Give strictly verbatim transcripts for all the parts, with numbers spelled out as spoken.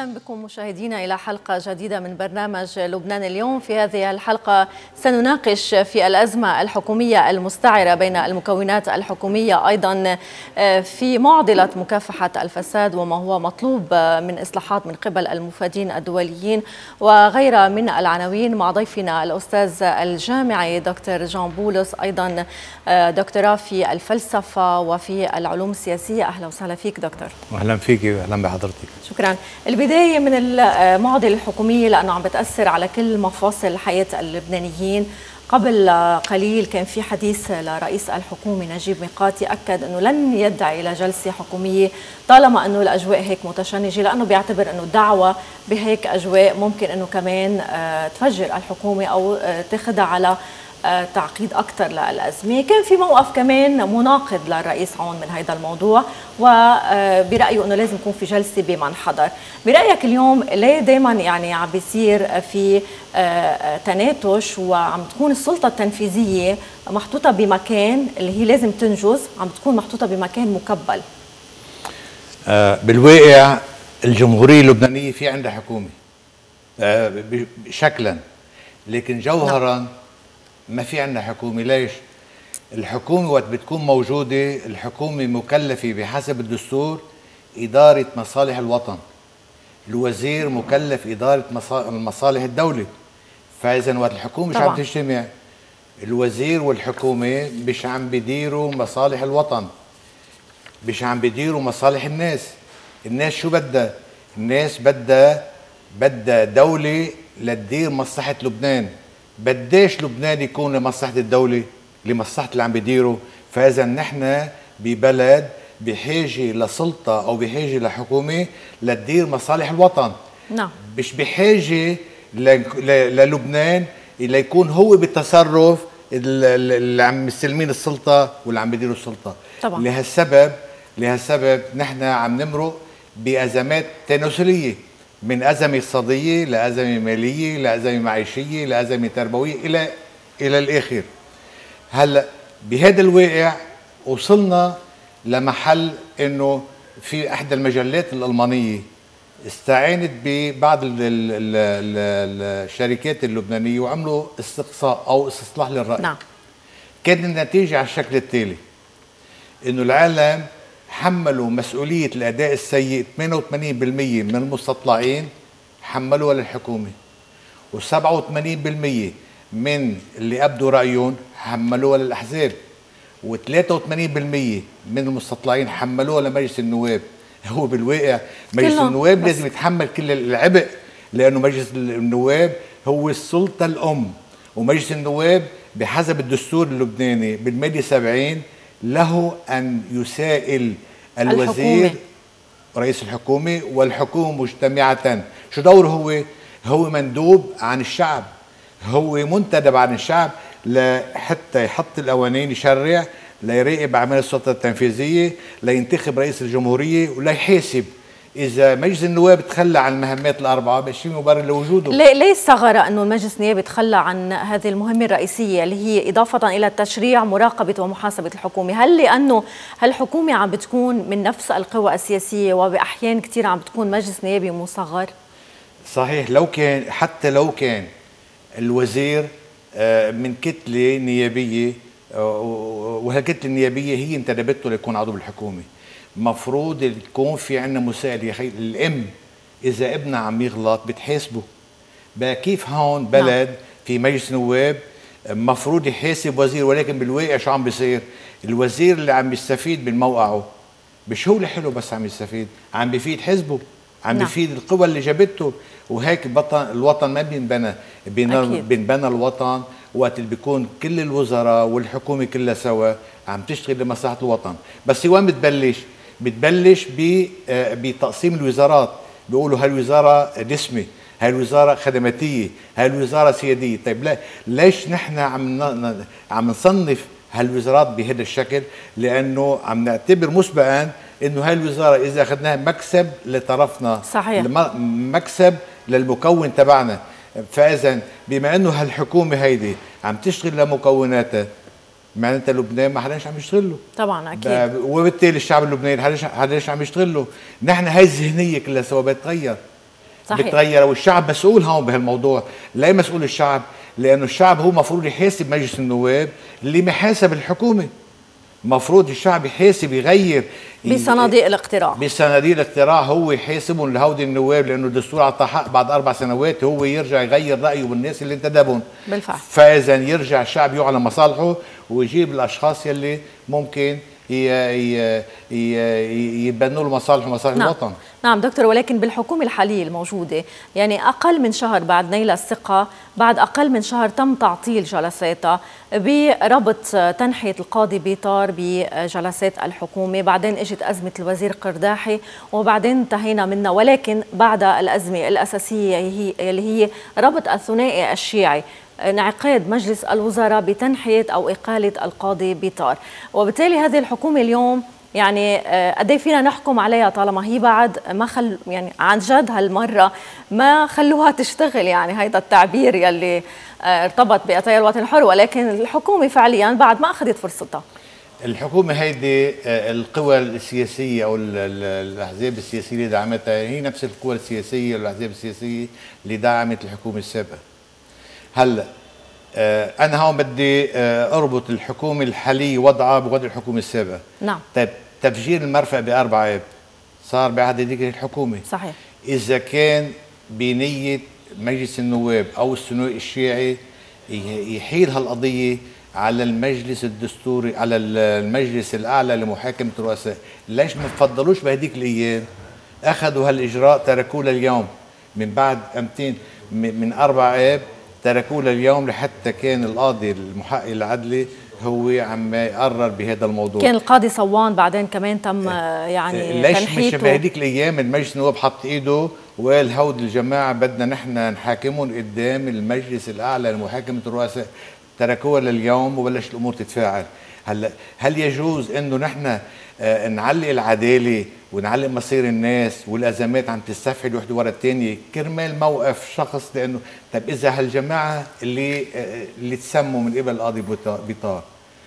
أهلا بكم مشاهدينا إلى حلقة جديدة من برنامج لبنان اليوم. في هذه الحلقة سنناقش في الأزمة الحكومية المستعرة بين المكونات الحكومية، أيضا في معضلة مكافحة الفساد وما هو مطلوب من إصلاحات من قبل المفادين الدوليين وغيرها من العناوين، مع ضيفنا الأستاذ الجامعي دكتور جان بولس، أيضا دكتوراه في الفلسفة وفي العلوم السياسية. أهلا وسهلا فيك دكتور. أهلا فيك وأهلا بحضرتك. شكرا. البداية من المعضلة الحكومية لأنه عم بتأثر على كل مفاصل حياة اللبنانيين. قبل قليل كان في حديث لرئيس الحكومة نجيب ميقاتي، أكد أنه لن يدعي إلى جلسة حكومية طالما أنه الأجواء هيك متشنجة، لأنه بيعتبر أنه الدعوة بهيك أجواء ممكن أنه كمان تفجر الحكومة أو تخدع على تعقيد أكثر للأزمة. كان في موقف كمان مناقض للرئيس عون من هذا الموضوع، وبرأيه أنه لازم يكون في جلسة بمن حضر. برأيك اليوم ليه دايما يعني عم بيصير في تناتش وعم تكون السلطة التنفيذية محطوطة بمكان اللي هي لازم تنجز، عم تكون محطوطة بمكان مكبل؟ آه بالواقع الجمهورية اللبنانية في عندها حكومة آه شكلا، لكن جوهرا نعم. ما في عندنا حكومة. ليش؟ الحكومة وقت بتكون موجودة، الحكومة مكلفة بحسب الدستور إدارة مصالح الوطن، الوزير مكلف إدارة مصالح الدولة. فإذا وقت الحكومة مش عم تجتمع، الوزير والحكومة مش عم بيديروا مصالح الوطن، مش عم بيديروا مصالح الناس. الناس شو بدها؟ الناس بدها بدها دولة لتدير مصلحة لبنان. بديش لبنان يكون لمصلحة الدولة، لمصلحة اللي عم بيديره. فإذا نحن ببلد بحاجة لسلطة أو بحاجة لحكومة لتدير مصالح الوطن. نعم. مش بحاجة للبنان ليكون هو بالتصرف اللي عم مستلمين السلطة واللي عم بيديروا السلطة. طبعا. لهالسبب لهالسبب نحن عم نمرق بأزمات تناسلية، من أزمة اقتصادية لأزمة مالية لأزمة معيشية لأزمة تربوية إلى إلى الآخر. هلا بهذا الواقع وصلنا لمحل إنه في إحدى المجلات الألمانية استعانت ببعض الشركات اللبنانية وعملوا استقصاء أو استصلاح للرأي. نعم. كان النتيجة على الشكل التالي، إنه العالم حملوا مسؤولية الأداء السيء ثمانية وثمانين بالمئة من المستطلعين حملوها للحكومة، وسبعة وثمانين بالمئة من اللي أبدوا رأيهم حملوها للأحزاب، وثلاثة وثمانين بالمئة من المستطلعين حملوها لمجلس النواب. هو بالواقع مجلس النواب لازم يتحمل كل العبء، لأنه مجلس النواب هو السلطة الأم، ومجلس النواب بحسب الدستور اللبناني بالمادة سبعين له أن يسائل الوزير الحكومة. رئيس الحكومة والحكومة مجتمعة. شو دوره هو؟ هو مندوب عن الشعب، هو منتدب عن الشعب لحتى يحط القوانين، يشرع، ليراقب أعمال السلطة التنفيذية، لينتخب رئيس الجمهورية، وليحاسب إذا مجلس النواب تخلى عن المهمات الأربعة بشي مبرر لوجوده. ليه ليه الثغرة أنه المجلس النيابي تخلى عن هذه المهمة الرئيسية اللي هي إضافة إلى التشريع مراقبة ومحاسبة الحكومة؟ هل لأنه هالحكومة عم بتكون من نفس القوى السياسية وبأحيان كثير عم بتكون مجلس نيابي مصغر؟ صحيح. لو كان حتى لو كان الوزير من كتلة نيابية وهالكتلة النيابية هي انتدبته ليكون عضو بالحكومة، مفروض يكون في عندنا مساءلة. يا اخي الام اذا ابنها عم يغلط بتحاسبه. بقى كيف هون بلد في مجلس نواب مفروض يحاسب وزير، ولكن بالواقع شو عم بيصير؟ الوزير اللي عم يستفيد من موقعه مش هو لحاله بس عم يستفيد، عم بيفيد حزبه، عم نعم. بيفيد القوى اللي جابته. وهيك بطن الوطن ما بينبنى، بينبنى الوطن وقت اللي بيكون كل الوزراء والحكومة كلها سوا عم تشتغل لمصلحة الوطن. بس وين بتبلش؟ بتبلش بتقسيم الوزارات. بيقولوا هالوزارة دسمة، هالوزارة خدماتية، هالوزارة سيادية. طيب لا، ليش نحن عم عم نصنف هالوزارات بهذا الشكل؟ لأنه عم نعتبر مسبقا إنه هالوزارة إذا أخذناها مكسب لطرفنا، صحيح، مكسب للمكون تبعنا. فإذا بما إنه هالحكومة هيدي عم تشتغل لمكوناتها، معناتها لبنان ما حداش عم يشتغل له. طبعا اكيد. وبالتالي الشعب اللبناني حداش حداش عم يشتغل له. نحن هاي الذهنيه كلها سوا بتتغير. صحيح. بتغير، والشعب مسؤول هون بهالموضوع. ليه مسؤول الشعب؟ لانه الشعب هو مفروض يحاسب مجلس النواب اللي محاسب الحكومه. مفروض الشعب يحاسب يغير بصناديق الاقتراع، بصناديق الاقتراع هو يحاسبهم لهودي النواب، لانه الدستور اعطى حق بعد اربع سنوات هو يرجع يغير رايه بالناس اللي انتدبهم بالفعل. فاذا يرجع الشعب يعلن مصالحه ويجيب الاشخاص يلي ممكن يتبنوا له مصالح ومصالح نعم. الوطن. نعم دكتور، ولكن بالحكومة الحالية الموجودة يعني أقل من شهر بعد نيل الثقة، بعد أقل من شهر تم تعطيل جلساتها بربط تنحية القاضي بيطار بجلسات الحكومة، بعدين اجت أزمة الوزير قرداحي وبعدين انتهينا منها، ولكن بعد الأزمة الأساسية هي اللي هي ربط الثنائي الشيعي، انعقاد مجلس الوزراء بتنحية أو إقالة القاضي بيطار. وبالتالي هذه الحكومة اليوم يعني قد ايه فينا نحكم عليها طالما هي بعد ما خل يعني عن جد هالمره ما خلوها تشتغل، يعني هيدا التعبير يلي ارتبط بقضايا الوطن الحر، ولكن الحكومه فعليا بعد ما اخذت فرصتها. الحكومه هيدي القوى السياسيه او الاحزاب السياسيه اللي دعمتها هي نفس القوى السياسيه والاحزاب السياسيه اللي دعمت الحكومه السابقه. هلا انا هون بدي اربط الحكومه الحاليه وضعها بوضع الحكومه السابقه. نعم. طيب تفجير المرفأ بأربع آب صار بعد هذيك الحكومة. صحيح. إذا كان بنية مجلس النواب أو الثنائي الشيعي يحيل هالقضية على المجلس الدستوري، على المجلس الأعلى لمحاكمة الرؤساء، ليش ما تفضلوش بهديك الأيام؟ أخذوا هالإجراء تركوه لليوم، من بعد أمتين من أربع آب تركوه لليوم لحتى كان القاضي المحقق العدلي هو عم يقرر بهذا الموضوع. كان القاضي صوان بعدين كمان تم يعني ليش تنحيته. مش بهديك الايام المجلس النواب حط ايده وقال هود الجماعه بدنا نحن نحاكمهم قدام المجلس الاعلى لمحاكمه الرؤساء، تركوها لليوم وبلش الامور تتفاعل. هلا هل يجوز انه نحن آه نعلق العداله ونعلق مصير الناس والازمات عم تستفحل وحده ورا الثانيه كرمال موقف شخص؟ لانه طيب اذا هالجماعه اللي آه اللي تسموا من قبل القاضي بيطار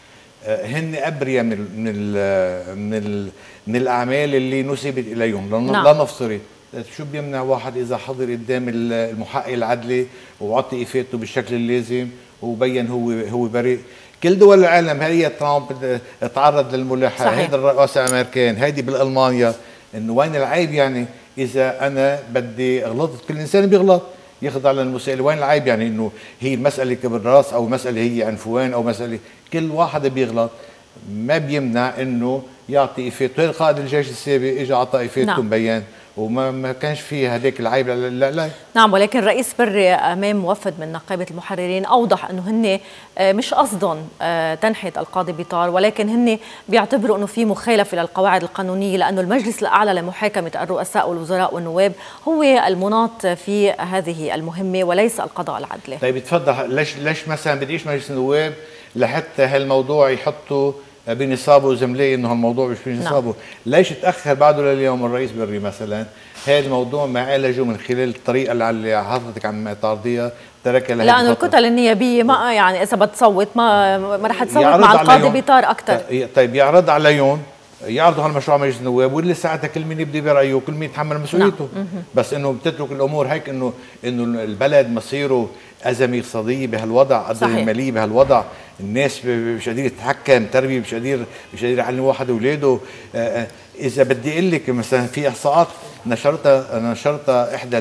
هن ابرياء من من ال من ال من الاعمال اللي نسبت اليهم، لا نفصل، شو بيمنع واحد اذا حضر قدام المحقق العدلي وعطي افادته بالشكل اللازم وبين هو هو بريء؟ كل دول العالم، هي ترامب تعرض للملاحقه، هيدا الرئاسه الامريكان، هيدي بالالمانيا، انه وين العيب يعني اذا انا بدي غلطت؟ كل انسان بيغلط، يخضع للمسائله، وين العيب يعني انه هي المساله كبر راس او مساله هي عنفوان او مساله، كل واحد بيغلط، ما بيمنع انه يعطي افادته. قائد الجيش السابق اجى اعطى افادته نعم. مبين وما ما كانش فيه هذاك العيب. لا, لا لا نعم، ولكن رئيس بري امام وفد من نقابه المحررين اوضح انه هن مش قصدهم تنحيه القاضي بيطار، ولكن هن بيعتبروا انه في مخالفه للقواعد القانونيه، لانه المجلس الاعلى لمحاكمه الرؤساء والوزراء والنواب هو المناط في هذه المهمه وليس القضاء العدلي. طيب تفضل، ليش ليش مثلا بديش مجلس النواب لحتى هالموضوع يحطوا بنصابه زملائي انه هالموضوع مش بنصابه؟ نعم. ليش تاخر بعده لليوم الرئيس بري مثلا؟ هذا الموضوع ما عالجه من خلال الطريقه اللي حضرتك عم تعرضيها، تركها لهي لانه الكتل النيابيه ما يعني اذا بتصوت ما ما رح تصوت مع القاضي بيطار اكثر. طيب يعرض عليهم، يعرضوا هالمشروع مجلس النواب، واللي ساعتها كل مين يبدي برايه وكل مين يتحمل مسؤوليته. نعم. بس انه بتترك الامور هيك، انه انه البلد مصيره ازمه اقتصاديه بهالوضع، قضيه الماليه بهالوضع، الناس مش قادر يتحكم، تربيه مش قادر مش قادر يعلم واحد اولاده. اذا بدي اقول لك مثلا في احصاءات نشرتها نشرتها احدى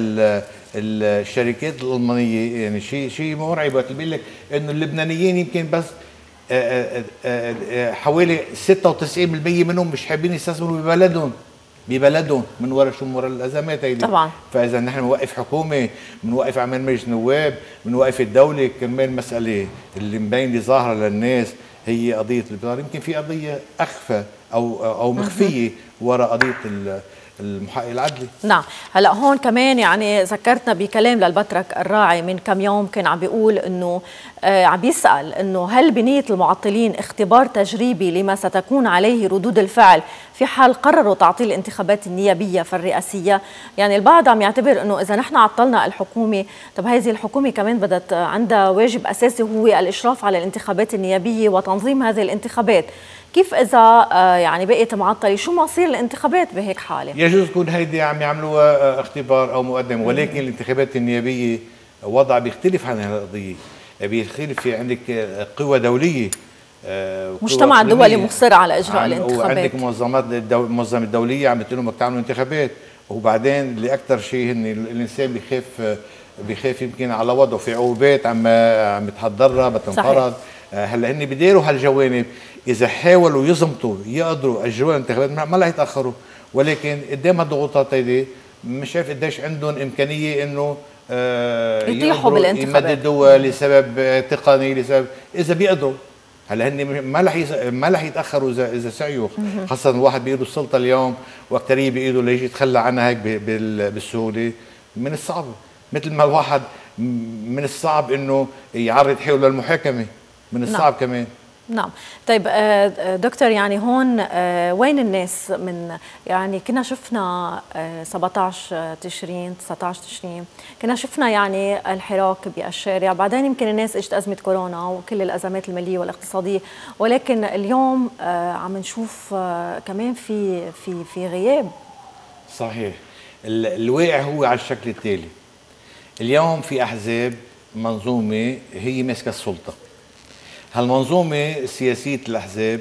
الشركات الالمانيه، يعني شيء شيء مرعب، وقت بيقول لك انه اللبنانيين يمكن بس آآ آآ حوالي ستة وتسعين بالمئة منهم مش حابين يستثمروا ببلدهم ببلدهم من وراء شو؟ من وراء الازمات هيدي طبعا. فاذا نحن بنوقف حكومه، بنوقف اعمال مجلس نواب، بنوقف الدوله، كمان مساله اللي مبينه ظاهره للناس هي قضيه البطاله، يمكن في قضيه اخفى او او مخفيه وراء قضيه المحقق العدلي. نعم، هلا هون كمان يعني ذكرتنا بكلام للبترك الراعي من كم يوم، كان عم بيقول انه آه عم بيسال انه هل بنيه المعطلين اختبار تجريبي لما ستكون عليه ردود الفعل في حال قرروا تعطيل الانتخابات النيابيه فالرئاسيه؟ يعني البعض عم يعتبر انه اذا نحن عطلنا الحكومه، طب هذه الحكومه كمان بدت عندها واجب اساسي هو الاشراف على الانتخابات النيابيه وتنظيم هذه الانتخابات. كيف إذا يعني بقيت معطلة شو مصير الانتخابات بهيك حالة؟ يجوز تكون هيدي عم يعملوها اختبار أو مقدمة، ولكن الانتخابات النيابية وضع بيختلف عن هالقضية. بيختلف، في عندك قوى دولية، مجتمع الدولي مصر على إجراء الانتخابات، وعندك منظمات المنظمة الدولية عم بتقول لهم بدك تعملوا انتخابات. وبعدين اللي أكثر شيء هن الإنسان بيخاف بيخاف يمكن على وضعه، في عقوبات عم عم بتحضرها بتنفرض. هلا هن بديروا هالجوانب، اذا حاولوا يزمطوا يقدروا اجروا الانتخابات ما رح يتاخروا، ولكن قدام هالضغوطات هيدي مش شايف قديش عندهم امكانيه انه آه يطيحوا بالانتخابات، يمددوها لسبب تقني، لسبب اذا بيقدروا. هلا هن ما رح يز... ما رح يتاخروا اذا اذا سعيوا، خاصه الواحد بايده السلطه اليوم واكثريه بايده ليجي يتخلى عنها هيك بالسهوله من الصعب. مثل ما الواحد من الصعب انه يعرض حاله للمحاكمه، من الصعب نعم. كمان. نعم. طيب دكتور، يعني هون وين الناس؟ من يعني كنا شفنا سبعطعش تشرين تسعطعش تشرين كنا شفنا يعني الحراك بالشارع، بعدين يمكن الناس اجت ازمه كورونا وكل الازمات الماليه والاقتصاديه، ولكن اليوم عم نشوف كمان في في في غياب. صحيح. الواقع هو على الشكل التالي: اليوم في احزاب، منظومه هي ماسكه السلطه. هالمنظومه السياسيه الاحزاب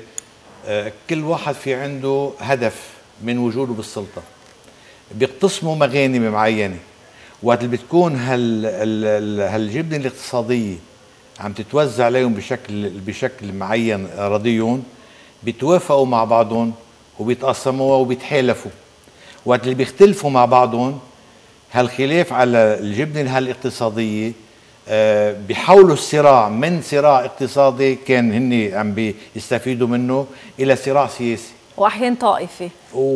كل واحد في عنده هدف من وجوده بالسلطه، بيقتسموا مغانم معينه. وقت اللي بتكون هال هالجبنه الاقتصاديه عم تتوزع عليهم بشكل بشكل معين رضيهم، بيتوافقوا مع بعضهم وبيتقسموها وبيتحالفوا. وقت اللي بيختلفوا مع بعضهم، هالخلاف على الجبنه هالاقتصاديه أه بيحولوا الصراع من صراع اقتصادي كان هن عم بيستفيدوا منه الى صراع سياسي، واحيانا طائفي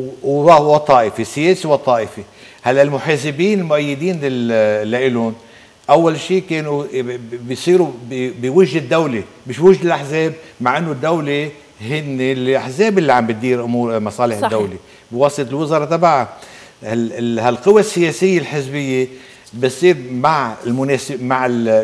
وطائفي، سياسي وطائفي. هلا المحاسبين المؤيدين لهم اول شيء كانوا بيصيروا بوجه الدوله مش بوجه الاحزاب، مع انه الدوله هن الاحزاب اللي عم بتدير امور مصالح صحيح. الدوله بواسطه الوزراء تبعها. هالقوى السياسيه الحزبيه بصير مع المناسب مع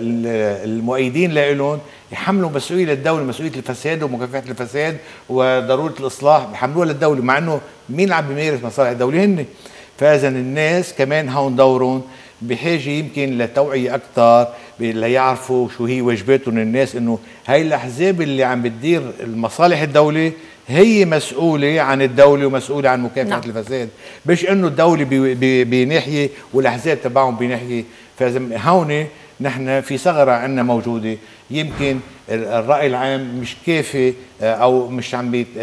المؤيدين لهم يحملوا مسؤوليه للدوله، مسؤوليه الفساد ومكافحه الفساد وضروره الاصلاح بحملوها للدوله، مع انه مين عم بيمارس مصالح الدوله؟ هن. فاذا الناس كمان هون دورهم بحاجه يمكن لتوعيه اكثر، ليعرفوا شو هي واجباتهم الناس، انه هاي الاحزاب اللي عم بتدير المصالح الدوله هي مسؤوله عن الدوله ومسؤوله عن مكافحه نعم. الفساد، مش انه الدوله بناحيه والاحزاب تبعهم بناحيه. فاذا هون نحن في ثغره عندنا موجوده، يمكن الراي العام مش كافي او مش عم بيت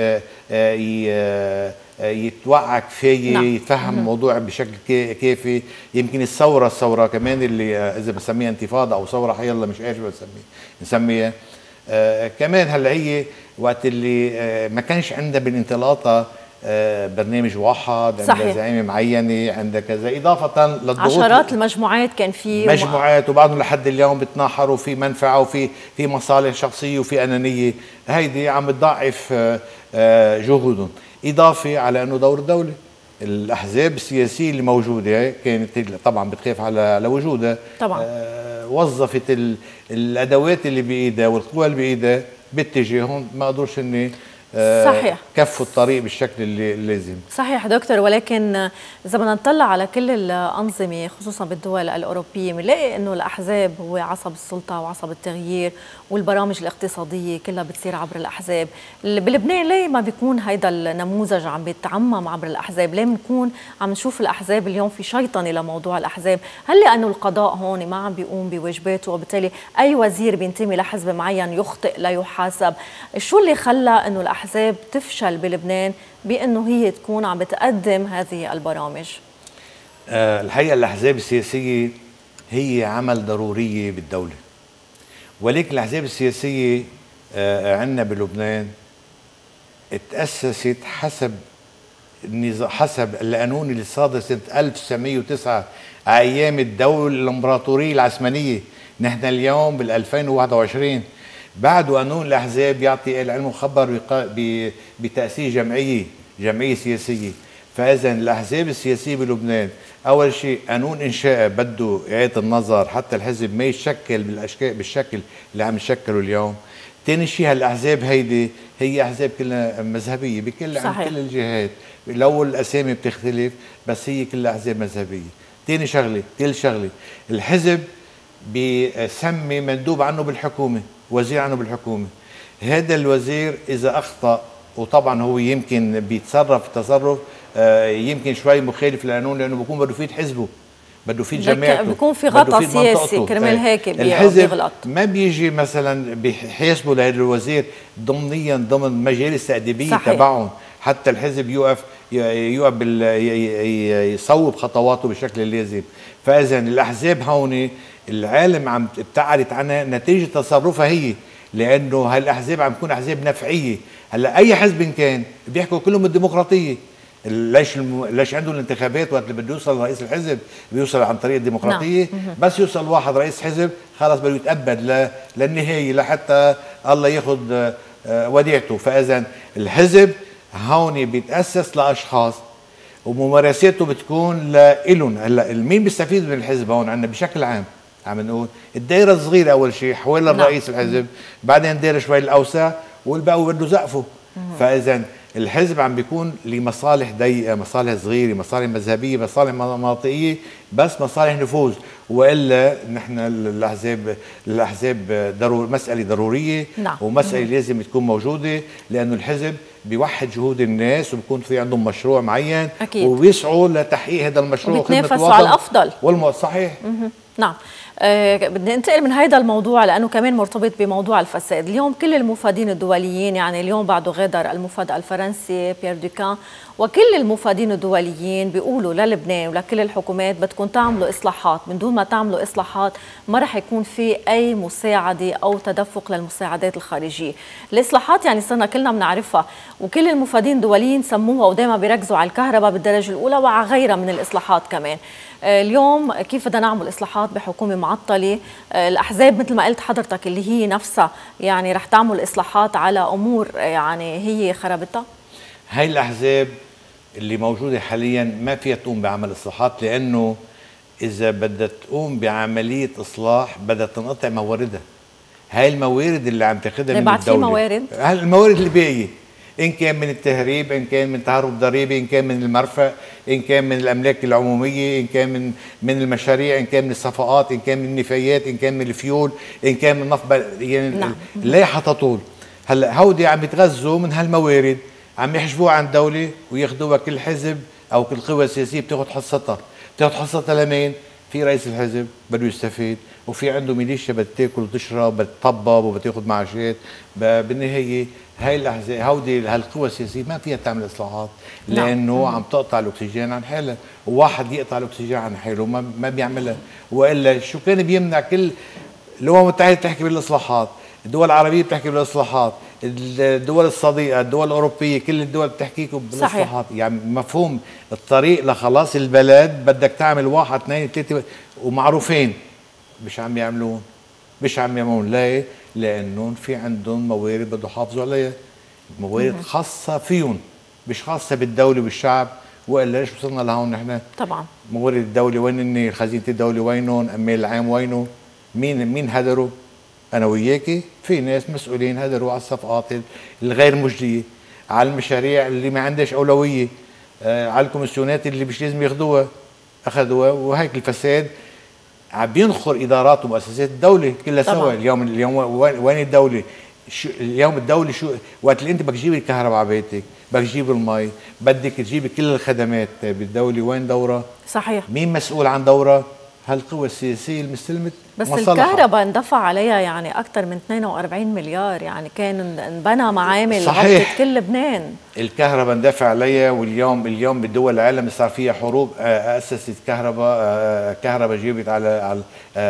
يتوعى كفايه نعم. يتفهم الموضوع بشكل كافي. يمكن الثوره الثوره كمان اللي اذا بسميها انتفاضه او ثوره حيالله مش عارف بسميها نسميها آه كمان. هلا هي وقت اللي آه ما كانش عندها بالانطلاقه آه برنامج واحد، عندها زعيمه معينه، عندها كذا، اضافه للضغوط عشرات المجموعات كان في مجموعات وبعضهم لحد اليوم بتناحروا في منفعه وفي في مصالح شخصيه وفي انانيه. هيدي عم بتضعف آه آه جهودهم، اضافه على انه دور الدوله. الاحزاب السياسيه اللي موجوده كانت طبعا بتخاف على على وجودها طبعا آه وظفت الادوات اللي بايدها والقوى اللي بايدها باتجاههم ما قدروش اني صحيح كفوا الطريق بالشكل اللي لازم. صحيح دكتور، ولكن اذا بدنا نطلع على كل الانظمه خصوصا بالدول الاوروبيه بنلاقي انه الاحزاب هو عصب السلطه وعصب التغيير، والبرامج الاقتصاديه كلها بتصير عبر الاحزاب. بلبنان ليه ما بيكون هيدا النموذج عم بيتعمم عبر الاحزاب؟ ليه بنكون عم نشوف الاحزاب اليوم في شيطنه لموضوع الاحزاب؟ هل لانه القضاء هون ما عم بيقوم بواجباته وبالتالي اي وزير بينتمي لحزب معين يخطئ لا يحاسب؟ شو اللي خلى انه الاحزاب تفشل بلبنان بانه هي تكون عم بتقدم هذه البرامج؟ أه الحقيقه الاحزاب السياسيه هي عمل ضروريه بالدوله، ولكن الاحزاب السياسيه أه عندنا بلبنان تاسست حسب حسب القانون اللي صادر سنه ألف وتسعمية وتسعة ايام الدوله الامبراطوريه العثمانيه. نحن اليوم بال ألفين وواحد وعشرين بعد قانون الاحزاب يعطي العلم وخبر بتاسيس جمعيه جمعيه سياسيه. فاذا الاحزاب السياسيه بلبنان اول شيء قانون انشائها بده اعاده النظر حتى الحزب ما يتشكل بالاشكال بالشكل اللي عم يشكله اليوم. ثاني شيء هالاحزاب هيدي هي احزاب كلها مذهبيه بكل عن كل الجهات، لو الاسامي بتختلف بس هي كلها احزاب مذهبيه. ثاني شغله، كل شغله الحزب بيسمي مندوب عنه بالحكومه، وزير عنه بالحكومه. هذا الوزير اذا اخطا، وطبعا هو يمكن بيتصرف تصرف يمكن شوي مخالف للقانون لانه بيكون بده يفيد حزبه، بده يفيد جماعته، بيكون في غطاء سياسي كرمال هيك الحزب ما بيجي مثلا بيحاسبوا لهذا الوزير ضمنيا ضمن مجالس تأديبية تبعهم، حتى الحزب يوقف يوقف يصوب خطواته بالشكل اللازم. فاذا الاحزاب هون العالم عم ابتعدت عنها نتيجه تصرفها هي، لانه هالاحزاب عم تكون احزاب نفعيه. هلا اي حزب كان بيحكوا كلهم الديمقراطيه، ليش الم... ليش عنده الانتخابات وقت اللي بده يوصل رئيس الحزب بيوصل عن طريق الديمقراطيه. نعم. بس يوصل واحد رئيس حزب خلص بده يتأبد ل... للنهايه لحتى الله ياخذ وديعته. فاذا الحزب هون بيتاسس لاشخاص وممارساته بتكون لإلهم. هلا مين بيستفيد من الحزب هون عندنا بشكل عام؟ عم نقول الدائره الصغيره اول شيء حوالي الرئيس الحزب، بعدين دائره شوي الاوسع والباقي بده زقفه. فاذا الحزب عم بيكون لمصالح ضيقه، مصالح صغيره، مصالح مذهبيه، مصالح مناطقيه، بس مصالح نفوذ. والا نحن الاحزاب الاحزاب ضروري مساله ضروريه. نعم. ومساله لازم تكون موجوده، لانه الحزب بيوحد جهود الناس وبكون في عندهم مشروع معين. أكيد. وبيسعوا لتحقيق هذا المشروع وبيتنافسوا على الافضل والمو... صحيح. مه. نعم. أه بدي انتقل من هذا الموضوع لانه كمان مرتبط بموضوع الفساد. اليوم كل المفادين الدوليين، يعني اليوم بعده غادر المفاد الفرنسي بيير دوكان، وكل المفادين الدوليين بيقولوا للبنان ولكل الحكومات بدكم تعملوا اصلاحات، من دون ما تعملوا اصلاحات ما رح يكون في اي مساعده او تدفق للمساعدات الخارجيه. الاصلاحات يعني صرنا كلنا بنعرفها، وكل المفادين الدوليين سموها ودائما بيركزوا على الكهرباء بالدرجه الاولى وعلى غيرها من الاصلاحات كمان. اليوم كيف بدنا نعمل اصلاحات بحكومه معطله؟ الاحزاب مثل ما قلت حضرتك اللي هي نفسها يعني رح تعمل اصلاحات على امور يعني هي خربتها. هاي الاحزاب اللي موجوده حاليا ما فيها تقوم بعمل اصلاحات، لانه اذا بدها تقوم بعمليه اصلاح بدها تنقطع مواردها. هاي الموارد اللي عم تاخذها من الدوله، موارد الموارد اللي باقيه، إن كان من التهريب، إن كان من تهرب ضريبي، إن كان من المرفأ، إن كان من الأملاك العمومية، إن كان من من المشاريع، إن كان من الصفقات، إن كان من النفايات، إن كان من الفيول، إن كان من النفط. يعني نعم. اللائحة تطول. هلا هودي عم يتغذوا من هالموارد، عم يحجبوها عن الدولة وياخذوها كل حزب أو كل قوة سياسية بتاخذ حصتها. بتاخذ حصتها لمين؟ في رئيس الحزب بده يستفيد، وفي عنده ميليشيا بدها تاكل وتشرب، بدها تطبب وبتاخذ معاشات. بالنهاية هاي الاحزاب هودي هالقوى السياسيه ما فيها تعمل اصلاحات، لانه عم تقطع الاكسجين عن حالها، وواحد يقطع الاكسجين عن حاله ما ما بيعملها. والا شو كان بيمنع كل الامم المتحده بتحكي بالاصلاحات، الدول العربيه بتحكي بالاصلاحات، الدول الصديقه، الدول الاوروبيه، كل الدول بتحكيكم بالاصلاحات. يعني مفهوم الطريق لخلاص البلد بدك تعمل واحد اثنين ثلاثه ومعروفين، مش عم يعملون مش عم يعملون. ليه؟ لانهم في عندهم موارد بده يحافظوا عليها، موارد خاصه فيهم مش خاصه بالدوله والشعب. والا ليش وصلنا لهون نحن؟ طبعا موارد الدوله وين؟ خزينه الدوله وينهم؟ امال العام وينه؟ مين مين هدروا؟ انا وياكي في ناس مسؤولين هدروا على الصفقات الغير مجديه، على المشاريع اللي ما عندهاش اولويه، آه على الكوميسيونات اللي مش لازم ياخذوها اخذوها. وهيك الفساد عم ينخر ادارات ومؤسسات الدوله كلها سوا. اليوم اليوم وين الدوله؟ شو اليوم الدوله شو وقت اللي انت بدك تجيب الكهرباء على بيتك، بدك تجيب المي، بدك تجيب كل الخدمات بالدوله، وين دورها؟ صحيح. مين مسؤول عن دورها؟ هالقوى السياسيه المستلمت بس مصلحة. الكهرباء اندفع عليها يعني اكثر من اثنين وأربعين مليار، يعني كان انبنى معامل غطت كل لبنان. الكهرباء اندفع عليها، واليوم اليوم بدول العالم صار فيها حروب. اسست كهرباء كهرباء جيبت على على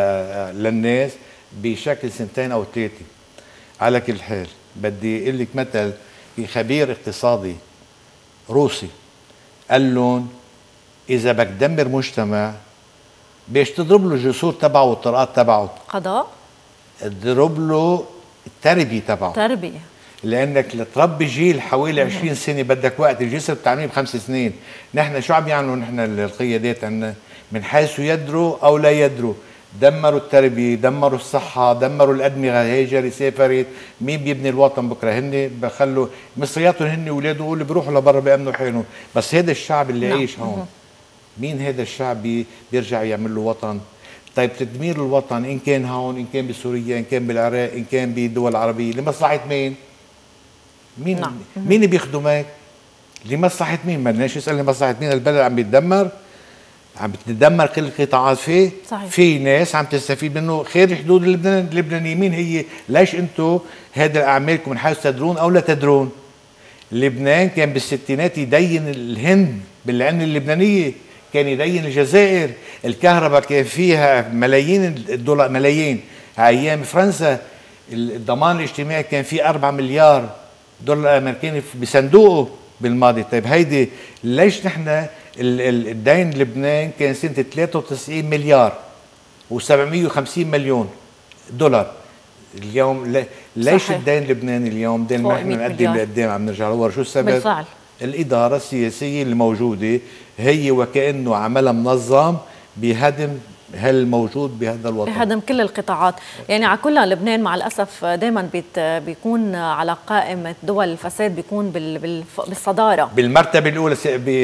للناس بشكل سنتين او ثلاثه. على كل حال بدي اقول لك مثل في خبير اقتصادي روسي قال لهم اذا بدك تدمر مجتمع باش تضرب له الجسور تبعه والطرقات تبعه؟ قضاء. تضرب له التربيه تبعه. تربيه. لانك لتربي جيل حوالي عشرين سنه بدك وقت، الجسر بتعمليه بخمس سنين. نحن شو عم يعملوا نحن القيادات عندنا؟ من حيث يدروا او لا يدروا دمروا التربيه، دمروا الصحه، دمروا الادمغه، هاجر سافرت. مين بيبني الوطن بكره؟ هن بخلوا مصرياتهم هن واولادهم اللي بيروحوا لبرا بيامنوا حالهم، بس هذا الشعب اللي نعم. عايش هون مين هذا الشعب بيرجع يعمل له وطن؟ طيب تدمير الوطن ان كان هون، ان كان بسوريا، ان كان بالعراق، ان كان بالدول العربيه، لمصلحه مين؟ مين نعم. مين بيخدمك؟ لمصلحه مين؟ ما بدناش نسال لمصلحه مين. البلد عم بيتدمر، عم بتدمر كل القطاعات فيه. صحيح. في ناس عم تستفيد منه خارج حدود لبنان. اللبنانيين مين هي؟ ليش انتم هذا اعمالكم من حيث تدرون او لا تدرون؟ لبنان كان بالستينات يدين الهند بالعين اللبنانيه، كان يدين الجزائر، الكهرباء كان فيها ملايين الدولار، ملايين. ايام فرنسا الضمان الاجتماعي كان فيه أربعة مليار دولار امريكاني بصندوقه بالماضي. طيب هيدي ليش نحن الدين لبنان كان سنه ثلاثة وتسعين مليار وسبعمية وخمسين مليون دولار. اليوم ليش صحيح. الدين اللبناني اليوم دين ما احنا نقدم لقدام عم نرجع لورا؟ شو السبب؟ بالفعل الاداره السياسيه الموجوده هي وكانه عملها منظم بهدم هالموجود بهذا الوطن، بهدم كل القطاعات. يعني على كل لبنان مع الاسف دائما بيكون على قائمه دول الفساد، بيكون بالصداره بالمرتبه الاولى،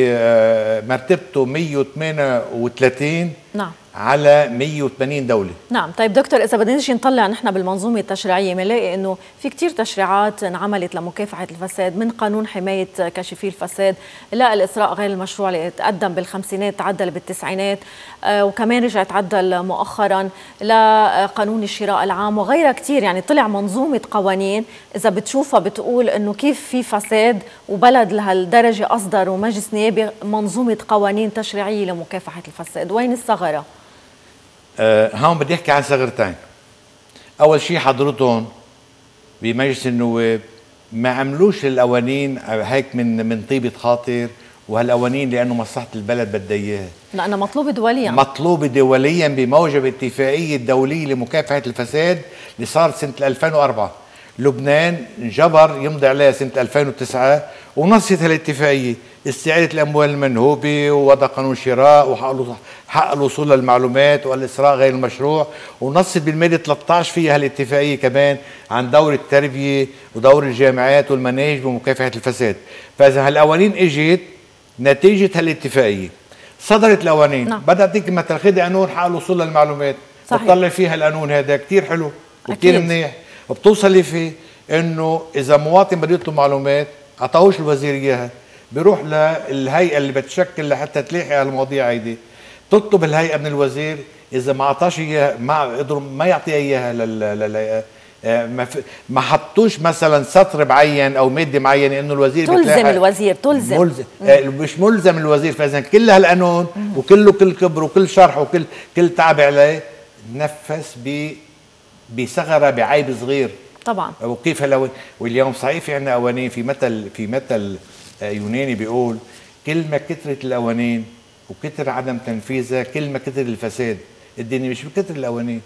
بمرتبته مية وثمانية وثلاثين نعم على مية وثمانين دولة. نعم. طيب دكتور، إذا بدنا نجي نطلع نحن بالمنظومة التشريعية بنلاقي إنه في كتير تشريعات انعملت لمكافحة الفساد، من قانون حماية كاشفي الفساد، لا الإسراء غير المشروع اللي تقدم بالخمسينات تعدل بالتسعينات، آه وكمان رجع تعدل مؤخرا، لا قانون الشراء العام وغيرها كتير. يعني طلع منظومة قوانين إذا بتشوفها بتقول إنه كيف في فساد وبلد لهالدرجة أصدروا مجلس نيابي منظومة قوانين تشريعية لمكافحة الفساد. وين الثغرة؟ أه هون بدي احكي عن ثغرتين. اول شيء حضرتهم بمجلس النواب ما عملوش القوانين هيك من من طيبه خاطر، وهالقوانين لانه مصلحه البلد بدها اياها، لانها مطلوبه دوليا، مطلوبه دوليا بموجب الاتفاقيه الدوليه لمكافحه الفساد اللي صارت سنه ألفين وأربعة. لبنان انجبر يمضي عليها سنه ألفين وتسعة ونصت هالاتفاقيه، استعاده الاموال المنهوبه ووضع قانون شراء وحق الوصول للمعلومات والاسراء غير المشروع، ونصت بالماده ثلاثة عشر فيها هالاتفاقيه كمان عن دور التربيه ودور الجامعات والمناهج بمكافحه الفساد. فاذا هالقوانين اجت نتيجه هالاتفاقيه، صدرت القوانين. نعم. بدها تيجي مثلا خذي قانون حق الوصول للمعلومات، بتطلع فيها القانون هذا كثير حلو وكثير منيح، وبتوصلي فيه انه اذا مواطن بده يطلب معلومات عطاهوش الوزير اياها، بيروح للهيئه اللي بتشكل لحتى تلاقي هالمواضيع هيدي، تطلب الهيئه من الوزير، اذا ما عطاش اياها ما قدروا ما يعطيها اياها للهيئه. ما, ما حطوش مثلا سطر معين او ماده معينه انه الوزير تلزم الوزير تلزم ملزم مش ملزم الوزير. فاذا كل هالقانون وكله كل كبر وكل شرح وكل كل تعب عليه نفس ب بثغره بعيب صغير طبعا. وكيف هلا واليوم صحيح في عندنا قوانين، في مثل في مثل يوناني بيقول كل ما كثرت القوانين وكثر عدم تنفيذها كل ما كثر الفساد. الدنيا مش بكثر القوانين،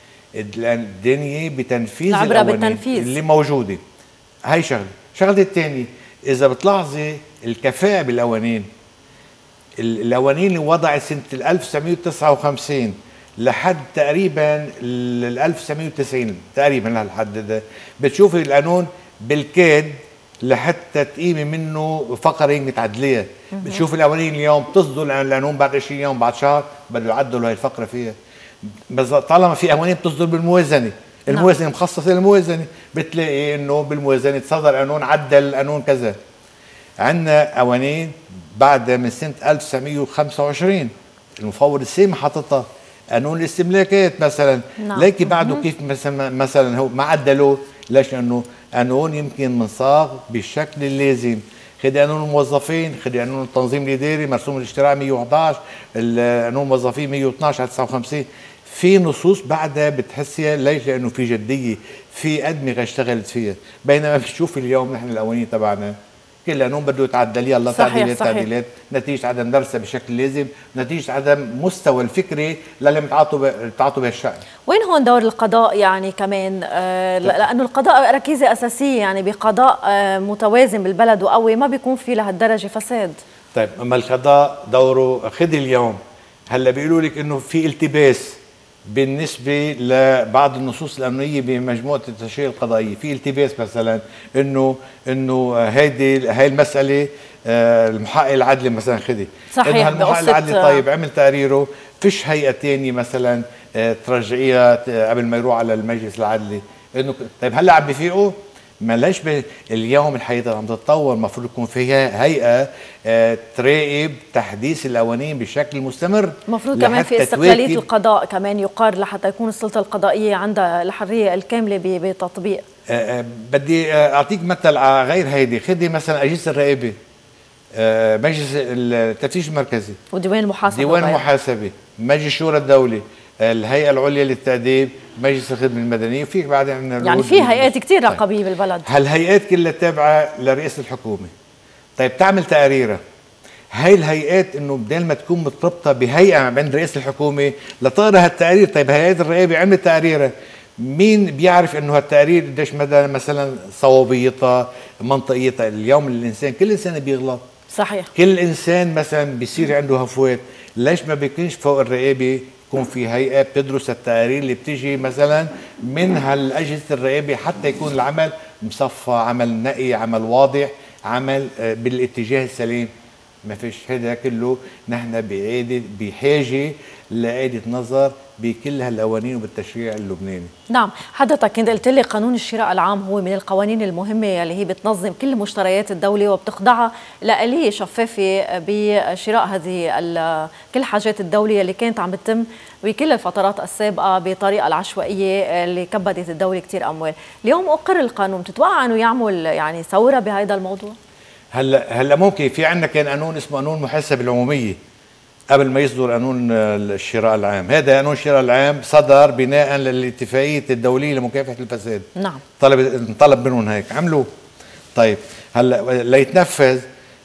الدنيا بتنفيذ القوانين بالتنفيذ اللي موجوده. هي شغله. شغله الثانيه، اذا بتلاحظي الكفاءه بالقوانين، القوانين اللي وضعت سنه ألف وتسعمية وتسعة وخمسين لحد تقريبا ال ألف وتسعمية وتسعين تقريبا لحد ده بتشوفي القانون بالكاد لحتى تقيمي منه فقره متعدليه. بتشوفي القوانين اليوم بتصدر القانون بعد عشرين يوم بعد شهر بده يعدلوا هي الفقره فيها. بس طالما في قوانين بتصدر بالموازنه، الموازنه مخصصه للموازنه، بتلاقي انه بالموازنه صدر قانون عدل قانون كذا. عندنا قوانين بعد من سنه ألف وتسعمية وخمسة وعشرين المفوض السامي حاططها، قانون الاستملاكات مثلا. نعم. ليكي بعده كيف مثلا مثلا هو ما عدلوه. ليش؟ لانه قانون يمكن منصاغ بالشكل اللازم. خدي قانون الموظفين، خدي قانون التنظيم الاداري، مرسوم الاشتراع مية وأحد عشر، قانون الموظفين مية واثناشر على تسعة وخمسين، في نصوص بعدها بتحسيها. ليش؟ لانه في جديه، في ادمغه اشتغلت فيها. بينما بتشوفي اليوم نحن القوانين تبعنا كل قانون بده يتعدل، يلا تعديلات تعديلات، نتيجه عدم درسها بشكل لازم، نتيجه عدم مستوى الفكري للي متعاطوا بتعاطوا بهالشأن. وين هون دور القضاء يعني كمان؟ آه لانه القضاء ركيزه اساسيه، يعني بقضاء آه متوازن بالبلد وقوي ما بيكون في لهالدرجه فساد. طيب اما القضاء دوره، خذي اليوم هلا بيقولوا لك انه في التباس بالنسبه لبعض النصوص القانونيه بمجموعه التشريع القضائيه، في التباس مثلا انه انه هيدي هاي المساله المحقق العدلي مثلا خدي، صحيح، انه المحقق العدلي طيب عمل تقريره، فيش هيئه ثانيه مثلا ترجعيها قبل ما يروح على المجلس العدلي، انه طيب هلا عم بفيقوا؟ ما ليش اليوم الحياه عم تتطور، المفروض يكون فيها هيئه آه تراقب تحديث القوانين بشكل مستمر. المفروض كمان في استقلاليه القضاء كمان يقار لحتى يكون السلطه القضائيه عندها الحريه الكامله بتطبيق. آه آه بدي اعطيك مثل على غير هيدي، خدي مثلا اجهزه الرقابه، آه مجلس التفتيش المركزي وديوان المحاسبه، ديوان المحاسبه، مجلس شورى الدوله، الهيئه العليا للتاديب، مجلس الخدمه المدنيه، وفيك بعدين يعني في هيئات كثير رقابيه طيب. بالبلد هالهيئات كلها تابعه لرئاسه الحكومه. طيب تعمل تقاريرها، هاي الهيئات انه بدل ما تكون متربطه بهيئه عند رئاسه الحكومه لتقرا هالتقارير، طيب هيئات الرقابه عملت تقاريرها، مين بيعرف انه هالتقارير قديش مدى مثلا صوابيتها منطقيتها؟ اليوم الانسان كل انسان بيغلط، صحيح، كل انسان مثلا بيصير عنده هفوات، ليش ما بيكونش فوق الرقابه يكون في هيئه بتدرس التقارير اللي بتيجي مثلا من هالاجهزه الرقابه حتى يكون العمل مصفى، عمل نقي، عمل واضح، عمل بالاتجاه السليم؟ ما فيش هذا كله. نحن بعيد بحاجه لإعادة نظر بكل هالقوانين وبالتشريع اللبناني. نعم، حضرتك كنت قلت لي قانون الشراء العام هو من القوانين المهمة اللي هي بتنظم كل مشتريات الدولة وبتخضعها لآلية شفافة بشراء هذه كل حاجات الدولة اللي كانت عم بتتم بكل الفترات السابقة بطريقة العشوائية اللي كبدت الدولة كتير أموال. اليوم أقر القانون، تتوقع أنه يعمل يعني ثورة بهذا الموضوع؟ هلا هلا ممكن. في عندنا كان قانون اسمه قانون المحاسبة العمومية قبل ما يصدر قانون الشراء العام. هذا قانون الشراء العام صدر بناء للاتفاقية الدولية لمكافحة الفساد. نعم، طلب طلب منهم هيك عملوه. طيب هلا ليتنفذ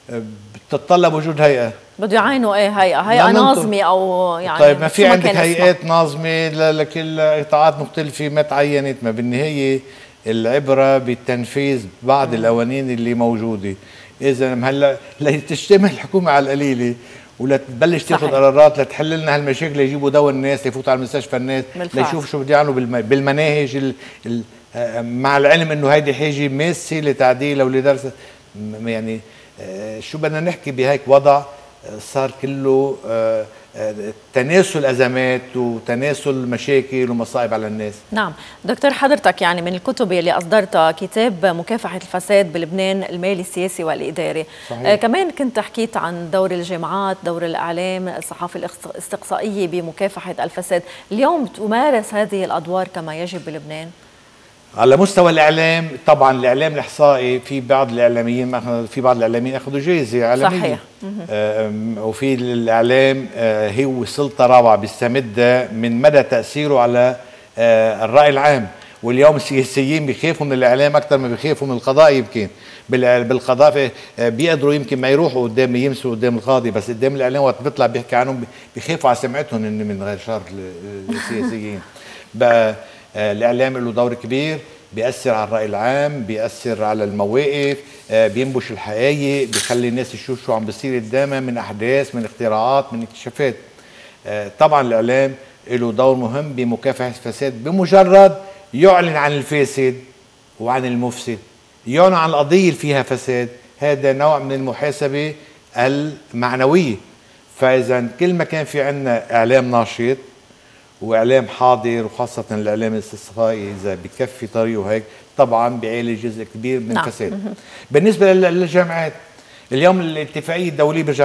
بتتطلب وجود هيئة، بده يعينوا ايه هيئة هيئة ناظمة او يعني. طيب ما في عندك هيئات ناظمة لكل قطاعات مختلفة ما تعينت، ما بالنهاية العبرة بالتنفيذ بعض القوانين اللي موجودة. إذا هلا لتجتمع الحكومة على القليلة ولا تبلش تاخذ قرارات لتحل لنا هالمشاكل، يجيبوا دواء الناس يفوتوا على المستشفى الناس، ليشوفوا شو بده يعملوا بالمناهج ال ال مع العلم انه هيدي حاجه ماسه لتعديلها ولدرس. يعني شو بدنا نحكي بهيك وضع صار كله تناسل ازمات وتناسل مشاكل ومصائب على الناس. نعم دكتور، حضرتك يعني من الكتب اللي اصدرتها كتاب مكافحه الفساد بلبنان المالي السياسي والاداري. آه كمان كنت حكيت عن دور الجامعات، دور الاعلام، الصحافه الاستقصائيه بمكافحه الفساد. اليوم تمارس هذه الادوار كما يجب بلبنان؟ على مستوى الاعلام طبعا الاعلام الاحصائي في بعض الاعلاميين في بعض الاعلاميين اخذوا جائزه عالميه. صحيح. آه وفي الاعلام آه هو سلطه رابعه بيستمدها من مدى تاثيره على آه الراي العام. واليوم السياسيين بيخافوا من الاعلام اكثر ما بيخافوا من القضاء. يمكن بالقضاء بيقدروا يمكن ما يروحوا قدام يمسوا قدام القاضي، بس قدام الاعلام وقت بيطلع بيحكي عنهم بيخافوا على سمعتهم من غير شر السياسيين. بقى الإعلام له دور كبير، بيأثر على الرأي العام، بيأثر على المواقف، بينبش الحقائق، بيخلي الناس تشوف شو عم بيصير قدامها من أحداث، من اختراعات، من اكتشافات. طبعا الإعلام له دور مهم بمكافحة الفساد. بمجرد يعلن عن الفاسد وعن المفسد، يعلن عن القضية اللي فيها فساد، هذا نوع من المحاسبة المعنوية. فإذا كل ما كان في عندنا إعلام ناشط واعلام حاضر، وخاصه الاعلام الاستقصائي اذا بكفي طريقه هيك طبعا بيعالج جزء كبير من الفساد. نعم. بالنسبه للجامعات اليوم الاتفاقيه الدوليه برجع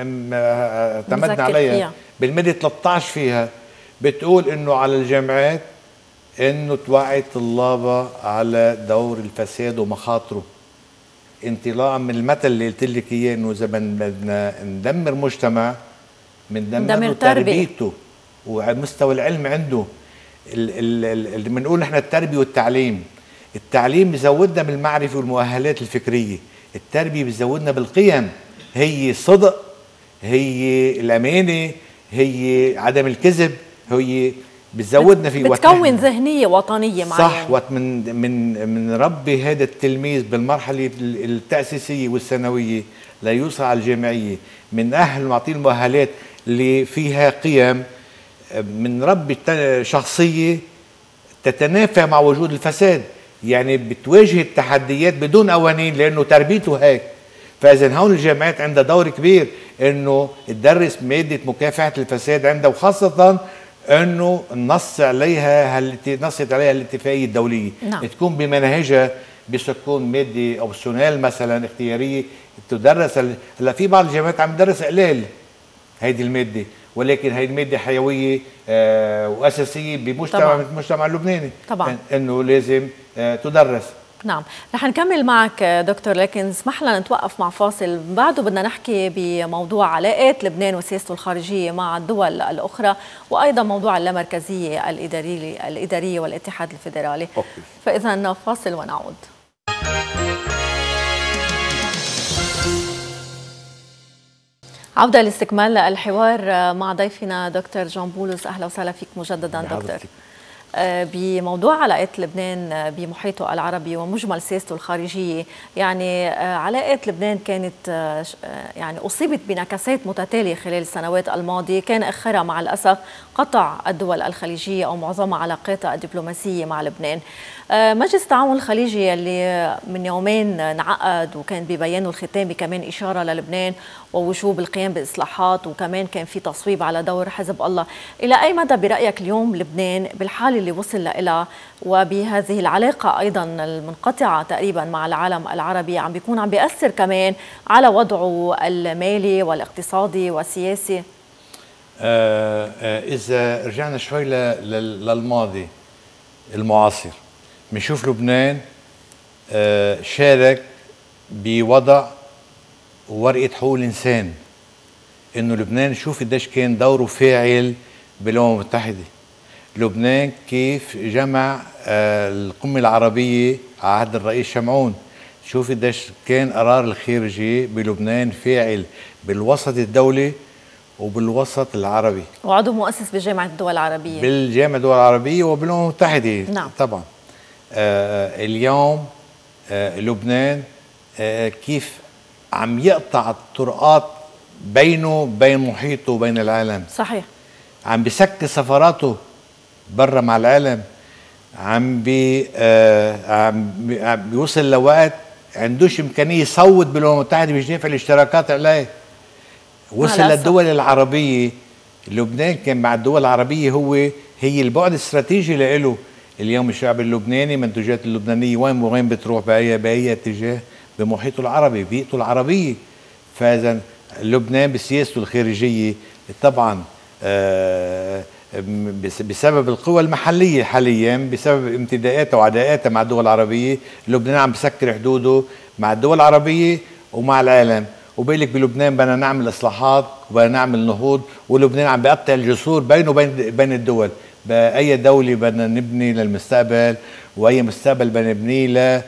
اعتمدنا عليها بالماده ثلاثة عشر فيها بتقول انه على الجامعات انه توعي طلابها على دور الفساد ومخاطره، انطلاقا من المثل اللي قلت لك اياه انه اذا بدنا ندمر مجتمع بندمر تربيته وعلى مستوى العلم عنده. اللي بنقول نحن التربيه والتعليم، التعليم بيزودنا بالمعرفه والمؤهلات الفكريه، التربيه بيزودنا بالقيم، هي الصدق، هي الامانه، هي عدم الكذب، هي بتزودنا في بتكون ذهنيه وطنيه معينه. صح. وقت من من من ربي هذا التلميذ بالمرحله التاسيسيه والثانويه ليوصل على الجامعيه، من اهل معطيه المؤهلات اللي فيها قيم، من ربي شخصيه تتنافى مع وجود الفساد، يعني بتواجه التحديات بدون قوانين لانه تربيته هيك. فاذا هون الجامعات عندها دور كبير انه تدرس ماده مكافحه الفساد عندها، وخاصه انه نص عليها نصت عليها الاتفاقيه الدوليه. نعم. تكون بمناهجها بتكون ماده اوبشنال مثلا اختياريه تدرس. هلا في بعض الجامعات عم تدرس قليل هيدي الماده، ولكن هي الماده حيويه آه واساسيه بمجتمع مثل المجتمع اللبناني طبعا انه لازم آه تدرس. نعم، رح نكمل معك دكتور، لكن اسمح لنا نتوقف مع فاصل. بعده بدنا نحكي بموضوع علاقات لبنان وسياسته الخارجيه مع الدول الاخرى، وايضا موضوع اللامركزيه الاداريه الاداريه والاتحاد الفيدرالي. أوكي. فاذا فاصل ونعود. عودة لاستكمال الحوار مع ضيفنا دكتور جون بولس. أهلا وسهلا فيك مجددا دكتور. بموضوع علاقات لبنان بمحيطه العربي ومجمل سياسته الخارجية، يعني علاقات لبنان كانت يعني أصيبت بنكسات متتالية خلال السنوات الماضية، كان آخرها مع الأسف قطع الدول الخليجية أو معظمها علاقاتها الدبلوماسية مع لبنان. مجلس التعاون الخليجي اللي من يومين انعقد وكان ببيانه الختامي كمان إشارة للبنان ووجوب القيام بإصلاحات، وكمان كان في تصويب على دور حزب الله. إلى أي مدى برأيك اليوم لبنان بالحالة اللي وصل لها وبهذه العلاقة أيضا المنقطعة تقريبا مع العالم العربي عم بيكون عم بيأثر كمان على وضعه المالي والاقتصادي والسياسي؟ آه آه إذا رجعنا شوي للماضي المعاصر بنشوف لبنان آه شارك بوضع ورقة حقوق الإنسان، إنه لبنان شوف قديش كان دوره فاعل بالأمم المتحدة. لبنان كيف جمع آه القمة العربية على عهد الرئيس شمعون، شوف قديش كان قرار الخارجية بلبنان فاعل بالوسط الدولي وبالوسط العربي، وعضو مؤسس بجامعة الدول العربية بالجامعة الدول العربية وبالأمم المتحدة. نعم. طبعا آه اليوم آه لبنان آه كيف عم يقطع الطرقات بينه بين محيطه وبين العالم. صحيح. عم بيسكر سفاراته برا مع العالم، عم بي آه عم, بي عم بيوصل لوقت عندوش امكانيه يصوت بالامم المتحده مش دافع الاشتراكات عليه. وصل للدول العربيه. لبنان كان مع الدول العربيه هو هي البعد الاستراتيجي له. اليوم الشعب اللبناني المنتوجات اللبنانيه وين وين بتروح باي باي اتجاه؟ بمحيطه العربي، بيئته العربيه. فاذا لبنان بسياسته الخارجيه طبعا آه بسبب القوى المحليه حاليا، بسبب امتداءاتها وعداءاتها مع الدول العربيه، لبنان عم بسكر حدوده مع الدول العربيه ومع العالم. وبيقلك بلبنان بدنا نعمل اصلاحات وبدنا نعمل نهوض، ولبنان عم بيقطع الجسور بينه وبين بين الدول. باي دوله بدنا نبني للمستقبل، واي مستقبل بدنا نبنيه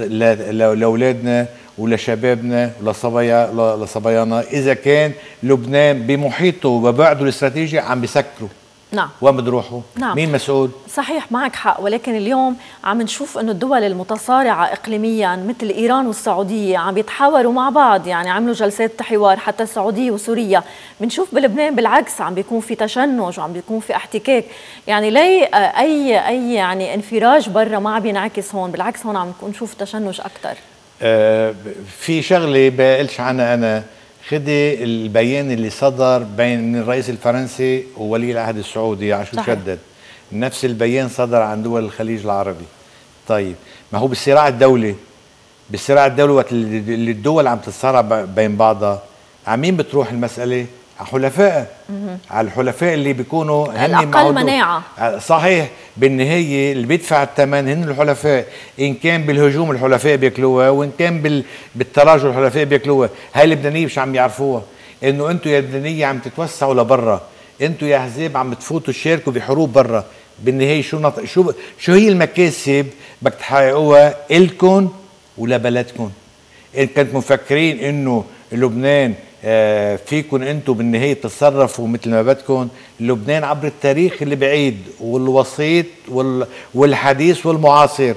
لاولادنا ولشبابنا ولصبايا لصبايانا اذا كان لبنان بمحيطه وبعده الاستراتيجي عم بيسكره. نعم. وين بتروحوا؟ نعم. مين مسؤول؟ صحيح معك حق، ولكن اليوم عم نشوف انه الدول المتصارعه اقليميا مثل ايران والسعوديه عم بيتحاوروا مع بعض، يعني عملوا جلسات حوار حتى السعوديه وسوريا. بنشوف بلبنان بالعكس عم بيكون في تشنج وعم بيكون في احتكاك، يعني ليه اي اي يعني انفراج برا ما عم بينعكس هون، بالعكس هون عم نشوف تشنج اكثر. آه في شغله بقلش عنها انا، خدي البيان اللي صدر بين الرئيس الفرنسي وولي العهد السعودي على شو شدد. نفس البيان صدر عن دول الخليج العربي. طيب ما هو بالصراع الدولي، بالصراع الدولي وقت اللي الدول عم تتصارع بين بعضها، على مين بتروح المساله؟ على حلفائها، على الحلفاء اللي بيكونوا هن الاقل مناعه. صحيح، بالنهايه اللي بيدفع الثمن هن الحلفاء، ان كان بالهجوم الحلفاء بياكلوها، وان كان بالتراجع الحلفاء بياكلوها. هاي اللبنانيه مش عم يعرفوها، انه انتم يا لبنانيه عم تتوسعوا لبرا، انتم يا احزاب عم تفوتوا تشاركوا بحروب برا. بالنهايه شو نط... شو شو هي المكاسب بدك تحققوها الكم ولبلدكم؟ ان كنتم مفكرين انه لبنان آه فيكم انتم بالنهايه تتصرفوا مثل ما بدكم، لبنان عبر التاريخ اللي بعيد والوسيط وال... والحديث والمعاصر،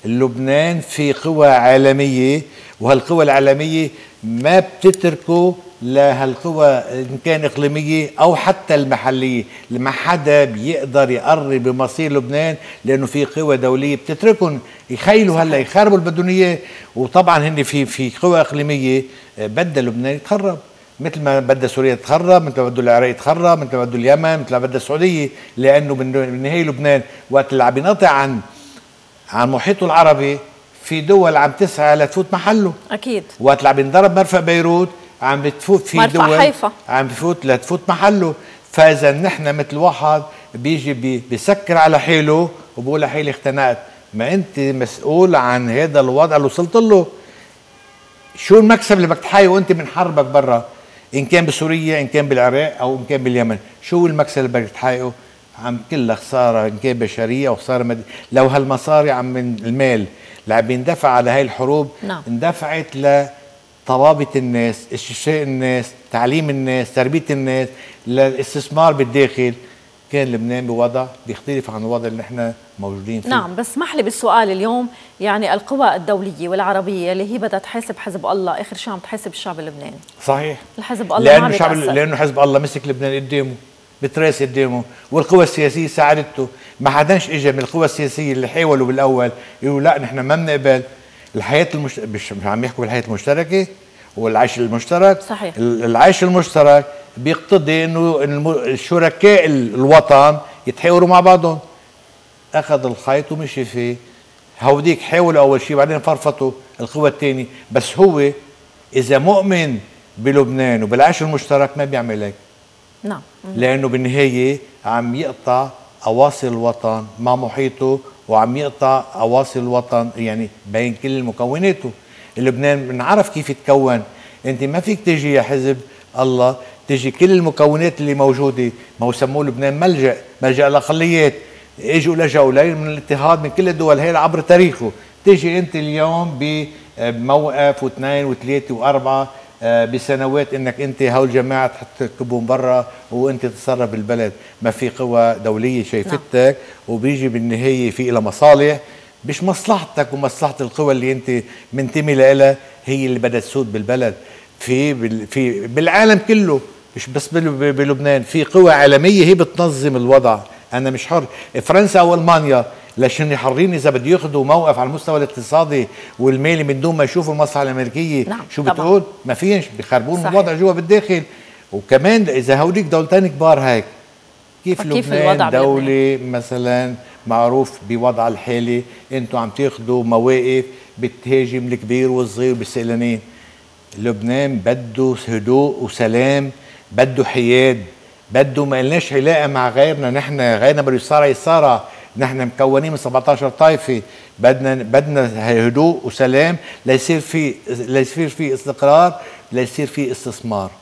لبنان في قوى عالميه، وهالقوى العالميه ما بتتركوا لهالقوى ان كان اقليميه او حتى المحليه، ما حدا بيقدر يقرب بمصير لبنان لانه في قوى دوليه بتتركهم يخيلوا هلا يخربوا اللي بدهم اياه. وطبعا هن في في قوى اقليميه بدها لبنان يتخرب، مثل ما بدها سوريا تتخرب، مثل ما بده العراق يتخرب، مثل ما بده اليمن، مثل ما بدها السعوديه، لانه بالنهايه لبنان وقت اللي عم ينقطع عن عن محيطه العربي في دول عم تسعى لتفوت محله. اكيد. وقت اللي عم ينضرب مرفق بيروت عم بتفوت في مرفق دول حيفا عم بفوت لتفوت محله. فاذا نحن مثل واحد بيجي بي بيسكر على حيله وبقول لحالي اختنقت، ما انت مسؤول عن هذا الوضع اللي وصلت له. شو المكسب اللي بدك تحققه وانت من حربك برا، ان كان بسوريا ان كان بالعراق او ان كان باليمن؟ شو المكسب اللي بدك تحققه؟ عم كلها خساره، ان كان بشريه او خساره ماديه. لو هالمصاري عم من المال اللي عم بيندفع على هاي الحروب نعم. اندفعت لطوابة الناس، استشفاء الناس، تعليم الناس، تربيه الناس، للاستثمار بالداخل، كان لبنان بوضع بيختلف عن الوضع اللي نحن موجودين فيه. نعم، بس اسمح لي بالسؤال اليوم، يعني القوى الدوليه والعربيه اللي هي بدها تحاسب حزب الله، اخر شيء عم تحاسب الشعب اللبناني. صحيح. الحزب الله لانه ما الشعب بيتأثر. لانه حزب الله مسك لبنان قدامه، بتراس قدامه، والقوى السياسيه ساعدته. ما حداش اجى من القوى السياسيه اللي حاولوا بالاول يقولوا لا نحن ما بنقبل الحياه المشت... مش عم يحكوا بالحياه المشتركه والعيش المشترك. صحيح. العيش المشترك بيقتضي انه الشركاء الوطن يتحاوروا مع بعضهم. اخذ الخيط ومشي فيه. هوديك حاولوا اول شيء بعدين فرفطوا القوى الثانيه، بس هو اذا مؤمن بلبنان وبالعيش المشترك ما بيعمل هيك. نعم. لانه بالنهايه عم يقطع اواصر الوطن مع محيطه، وعم يقطع اواصر الوطن يعني بين كل مكوناته. لبنان بنعرف كيف يتكون. انت ما فيك تيجي يا حزب الله تيجي كل المكونات اللي موجوده، ما هو سموه لبنان ملجا، ملجا الاقليات، اجوا لجأوا لي من الاضطهاد من كل الدول هي عبر تاريخه. تيجي انت اليوم بموقف واثنين وثلاثه واربعه بسنوات انك انت هول الجماعه تحكبهم برا وانت تتصرف بالبلد. ما في قوى دوليه شايفتك وبيجي بالنهايه في لها مصالح، مش مصلحتك ومصلحه القوى اللي انت منتمي لها هي اللي بدها تسود بالبلد. في بال في بالعالم كله، مش بس بلبنان، في قوى عالميه هي بتنظم الوضع. انا مش حر. فرنسا او المانيا لشان حرين اذا بده ياخذوا موقف على المستوى الاقتصادي والمالي من دون ما يشوفوا المصلحه الامريكيه. نعم. شو بتقول؟ ما فيش، بيخربون الوضع جوا بالداخل. وكمان اذا هوديك دولتين كبار هيك، كيف, كيف لبنان دولة مثلا معروف بوضع الحالي انتم عم تاخذوا مواقف بتهاجم الكبير والصغير بالسئلانين. لبنان بده هدوء وسلام، بده حياد، بده ما لناش علاقه مع غيرنا. نحن غيرنا بده يصارع يصارع، نحن مكونين من سبعطعش طائفه. بدنا بدنا هدوء وسلام ليصير في ليصير في استقرار، ليصير في استثمار.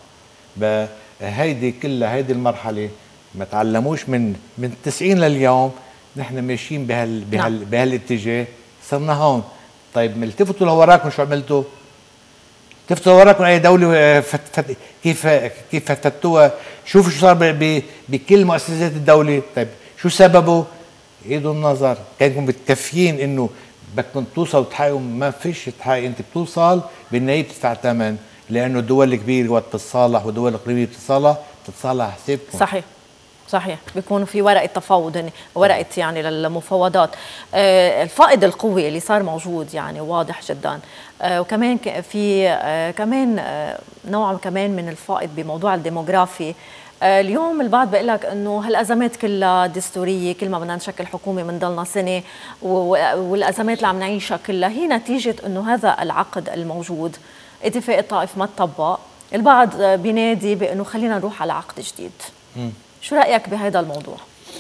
هيدي كلها هيدي المرحله ما تعلموش من من التسعين لليوم. نحن ماشيين بهال بهال بهالاتجاه، صرنا هون. طيب التفتوا لوراكم شو عملتوا؟ التفتوا لوراكم اي دوله فت فت كيف كيف فتتوها؟ شوفوا شو صار بكل مؤسسات الدوله. طيب شو سببه؟ عيدوا النظر. كانكم بتكفيين انه بدكم توصلوا تحققوا، ما فيش تحقق. انت بتوصل بالنهايه بتدفع ثمن، لانه الدول الكبيره وقت بتتصالح والدول الاقليميه بتتصالح بتتصالح على حسابكم. صحيح صحيح، بيكونوا في ورقه تفاوض، ورقه يعني للمفاوضات. آه الفائض القوي اللي صار موجود يعني واضح جدا. آه وكمان في آه كمان آه نوع كمان من الفائض بموضوع الديموغرافي. آه اليوم البعض بيقول لك انه هالازمات كلها دستوريه، كل ما بدنا نشكل حكومه بنضلنا سنه، والازمات اللي عم نعيشها كلها هي نتيجه انه هذا العقد الموجود اتفاق الطائف ما تطبق. البعض بينادي بانه خلينا نروح على عقد جديد. م. شو رأيك بهذا الموضوع؟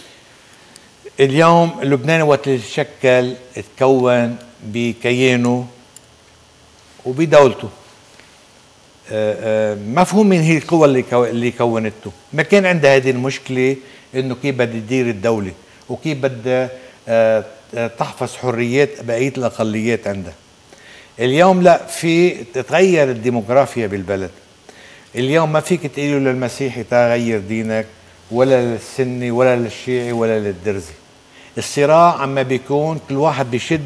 اليوم لبنان وقت يتشكل تكون بكيانه وبدولته. مفهوم من هي القوى اللي اللي كونته. ما كان عندها هذه المشكله انه كيف بدها تدير الدوله وكيف بدها تحفظ حريات بقيه الاقليات عندها. اليوم لا، في تتغير الديموغرافيا بالبلد. اليوم ما فيك تقول للمسيحي تغير دينك، ولا للسني ولا للشيعي ولا للدرزي. الصراع عما بيكون كل واحد بيشد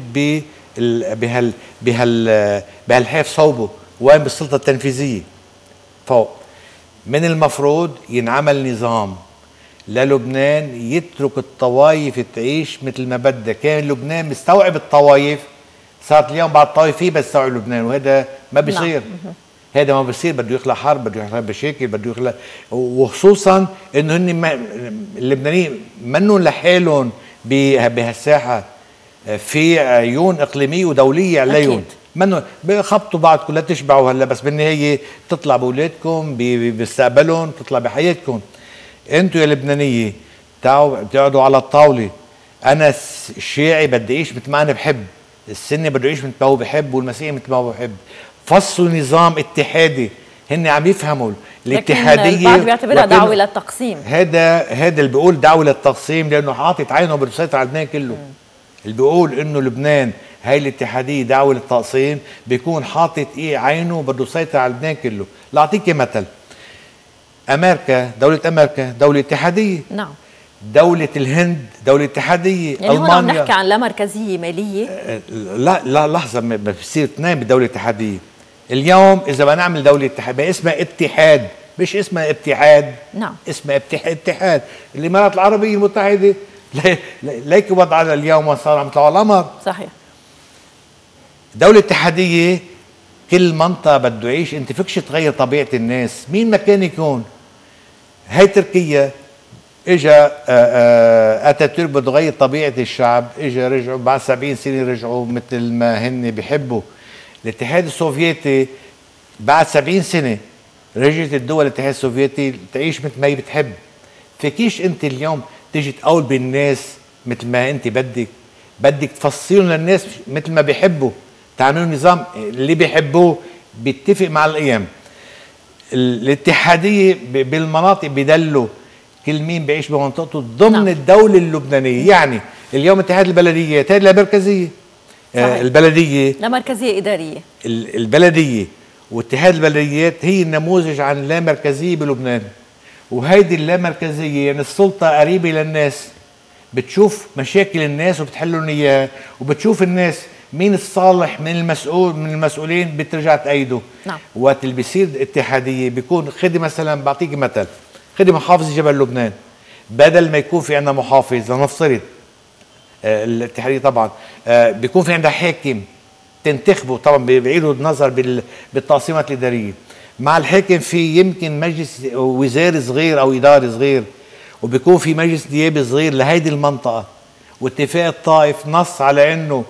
بهال بهال بهالحيف صوبه، وين بالسلطه التنفيذيه فوق. من المفروض ينعمل نظام للبنان يترك الطوائف تعيش مثل ما بدها. كان لبنان مستوعب الطوائف، صارت اليوم بعض الطوائف فيه بتستوعب لبنان، وهذا ما بيصير. هذا ما بيصير، بده يخلق حرب، بده يخلق مشاكل، بده يخلق، وخصوصا انه هن اللبنانيين منهم لحالهم بهالساحه، في عيون اقليميه ودوليه عليهم، منهم بخبطوا بعض كلها تشبعوا هلا، بس بالنهايه بتطلع باولادكم بمستقبلهم، بتطلع بحياتكم. انتم يا لبنانيه بتقعدوا على الطاوله، انا الشيعي بدي اعيش مثل ما انا بحب، السني بده يعيش مثل ما هو بحب، والمسيحي مثل ما هو بحب. فصلوا نظام اتحادي، هن عم يفهموا الاتحاديه، لكن البعض بيعتبرها دعوه للتقسيم. هذا هذا اللي بيقول دعوه للتقسيم لانه حاطط عينه بده يسيطر على لبنان كله. م. اللي بيقول انه لبنان هاي الاتحاديه دعوه للتقسيم بيكون حاطط ايه عينه بده يسيطر على لبنان كله. لاعطيك مثل، امريكا، دوله امريكا دوله اتحاديه. نعم. دولة الهند دولة اتحادية. يعني المانيا، هون عم نحكي عن لا مركزية مالية. لا لا لحظة، ما بصير اثنين بدولة اتحادية. اليوم إذا بدنا نعمل دولة اتحادية اسمها اتحاد، مش اسمها اتحاد. نعم. اسمها اتحاد. الإمارات العربية المتحدة ليك وضعها اليوم وصار عم يطلعوا على القمر. صحيح. دولة اتحادية كل منطقة بده يعيش، أنت فيكش تغير طبيعة الناس، مين ما كان يكون. هي تركيا اجا اتاتورك بده يغير طبيعه الشعب، اجا رجعوا بعد سبعين سنه رجعوا مثل ما هن بيحبوا. الاتحاد السوفيتي بعد سبعين سنه رجعت الدول الاتحاد السوفيتي تعيش مثل ما هي بتحب. فيكيش انت اليوم تيجي تقول بالناس مثل ما انت بدك، بدك تفصلوا للناس مثل ما بيحبوا، تعملوا نظام اللي بيحبوه بيتفق مع القيم. الاتحاديه بالمناطق بدلوا كل مين بيعيش بمنطقته ضمن نعم. الدولة اللبنانية. يعني اليوم اتحاد البلديات هي لا مركزية. آه البلدية لا مركزية إدارية. البلدية واتحاد البلديات هي النموذج عن اللا مركزية بلبنان. وهيدي اللا مركزية يعني السلطة قريبة للناس، بتشوف مشاكل الناس وبتحلهم اياها، وبتشوف الناس مين الصالح من المسؤول من المسؤولين بترجع تأيده. نعم. وقت اللي بيصير اتحادية بيكون خدي مثلا، بعطيك مثل، خدي محافظ جبل لبنان، بدل ما يكون في عندنا محافظ لنفترض آه الاتحادية طبعا آه بيكون في عندها حاكم تنتخبه، طبعا بيعيدوا النظر بالتقسيمات الإدارية. مع الحاكم في يمكن مجلس وزاري صغير أو إداري صغير، وبيكون في مجلس نيابي صغير لهيدي المنطقة، واتفاق الطائف نص على إنه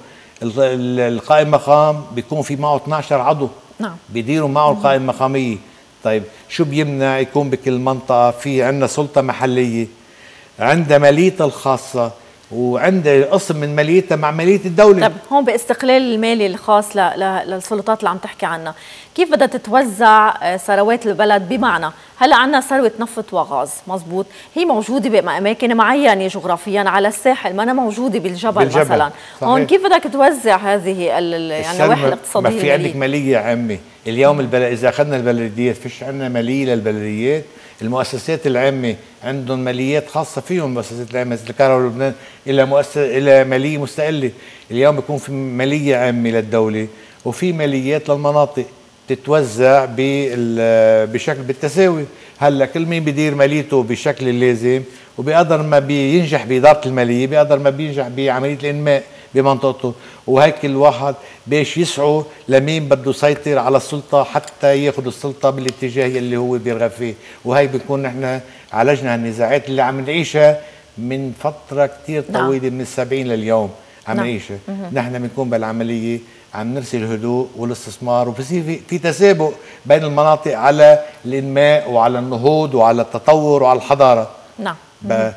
القائم مقام بيكون في معه اثنعش عضو. نعم. بيديروا معه القائمة المقامية. طيب شو بيمنع يكون بكل منطقة في عندنا سلطة محلية عندها ماليتها الخاصة وعندها قسم من ماليتها مع مالية الدولة؟ طيب هون باستقلال المالي الخاص للسلطات اللي عم تحكي عنها، كيف بدها تتوزع ثروات البلد؟ بمعنى هلا عندنا ثروة نفط وغاز، مزبوط، هي موجودة بأماكن معينة جغرافيا على الساحل، ما أنا موجودة بالجبل, بالجبل. مثلا صحيح. هون كيف بدك توزع هذه يعني النواحي الاقتصادية؟ ما في عندك مالية عامة اليوم. البلد إذا أخذنا البلديات فيش عندنا مالية للبلديات. المؤسسات العامة عندهم ماليات خاصة فيهم، المؤسسات العامة مثل الكهرباء لبنان إلى مؤسسة إلى مالية مستقلة. اليوم بيكون في مالية عامة للدولة وفي ماليات للمناطق تتوزع بشكل بالتساوي. هلا كل مين بيدير ماليته بشكل اللازم، وبقدر ما بينجح بإدارة المالية بقدر ما بينجح بعملية الإنماء بمنطقته. وهيك الواحد باش يسعوا لمين بده يسيطر على السلطة حتى ياخذ السلطة بالاتجاه اللي هو بيرغب فيه. وهي بنكون نحن عالجنا النزاعات اللي عم نعيشها من فترة كتير طويلة. نعم. من السبعين لليوم عم نعم. نعيشها. نحن بنكون بالعملية عم نرسل الهدوء والاستثمار، وبصير في, في تسابق بين المناطق على الإنماء وعلى النهوض وعلى التطور وعلى الحضارة. نعم. آه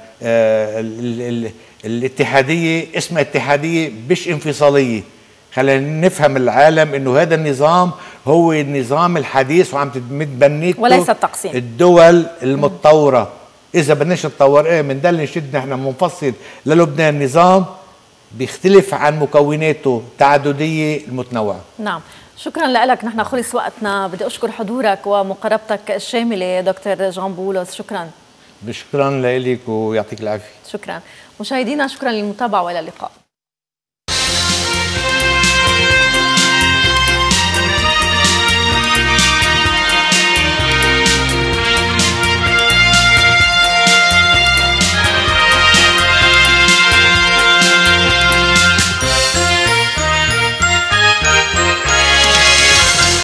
ال ال الاتحادية اسمها اتحادية مش انفصالية. خلينا نفهم العالم انه هذا النظام هو النظام الحديث وعم تتبنيته وليس التقسيم. الدول المتطورة. مم. اذا بدناش نتطور ايه بنضل نشد نحن منفصل للبنان نظام بيختلف عن مكوناته التعددية المتنوعة. نعم. شكرا لك، نحن خلص وقتنا. بدي اشكر حضورك ومقاربتك الشاملة دكتور جان بولس. شكرا. شكرا لك ويعطيك العافية. شكرا. مشاهدينا شكرا للمتابعة والى اللقاء.